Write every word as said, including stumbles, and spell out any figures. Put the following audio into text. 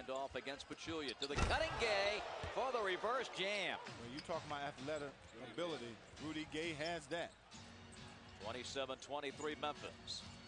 handoff against Pachulia to the cutting Gay for the reverse jam. When you talk about athletic ability, Rudy Gay has that. twenty-seven twenty-three Memphis.